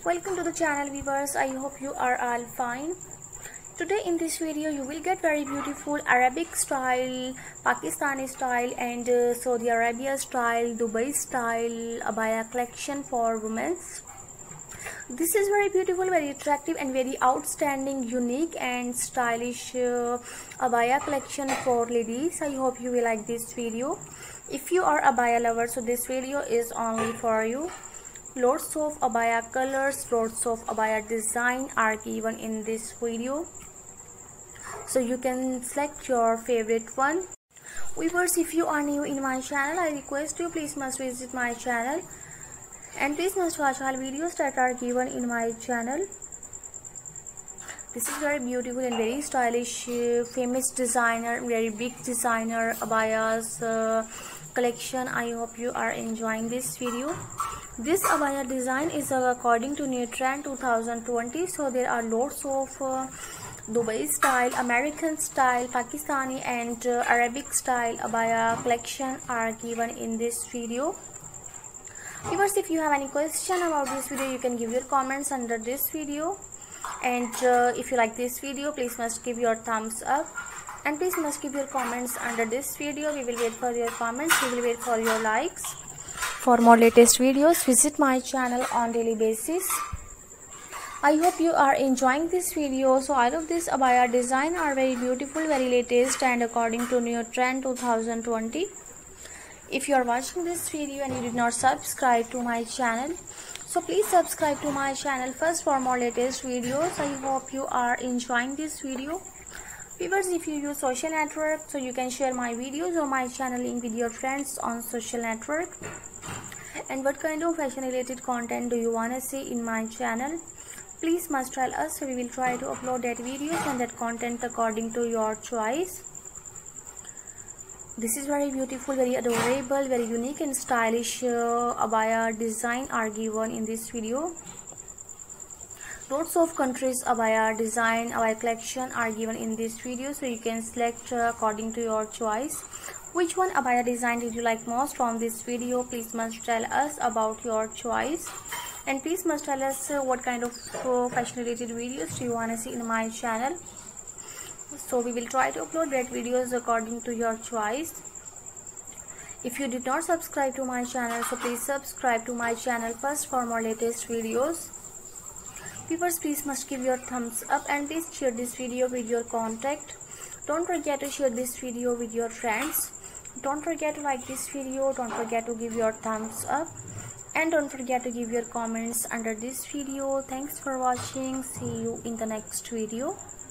Welcome to the channel viewers. I hope you are all fine. Today in this video you will get very beautiful Arabic style, Pakistani style and Saudi Arabia style, Dubai style abaya collection for women. This is very beautiful, very attractive and very outstanding, unique and stylish abaya collection for ladies. I hope you will like this video. If you are abaya lover, so this video is only for you. Lots of abaya colors, lots of abaya design are given in this video, so you can select your favorite one. Viewers, if you are new in my channel, I request you please must visit my channel and please must watch all videos that are given in my channel. This is very beautiful and very stylish, famous designer, very big designer abayas collection. I hope you are enjoying this video. This abaya design is according to new trend 2020, so there are lots of Dubai style, American style, Pakistani and Arabic style abaya collection are given in this video. Viewers, if you have any question about this video, you can give your comments under this video, and if you like this video, please must give your thumbs up and please must give your comments under this video. We will wait for your comments, we will wait for your likes. For more latest videos, visit my channel on daily basis. I hope you are enjoying this video. So all of this abaya design are very beautiful, very latest and according to new trend 2020. If you are watching this video and you did not subscribe to my channel, so please subscribe to my channel first for more latest videos. I hope you are enjoying this video. Viewers, if you use social network, so you can share my videos or my channel link with your friends on social network. And what kind of fashion related content do you want to see in my channel? Please must tell us, so we will try to upload that videos and that content according to your choice. This is very beautiful, very adorable, very unique and stylish abaya design are given in this video. Lots of countries abaya design, abaya collection are given in this video, so you can select according to your choice. Which one abaya design did you like most from this video? Please must tell us about your choice, and please must tell us what kind of fashion related videos do you want to see in my channel, so we will try to upload that videos according to your choice. If you did not subscribe to my channel, so please subscribe to my channel first for more latest videos. Viewers, please must give your thumbs up and please share this video with your contact. Don't forget to share this video with your friends. Don't forget to like this video. Don't forget to give your thumbs up and don't forget to give your comments under this video. Thanks for watching. See you in the next video.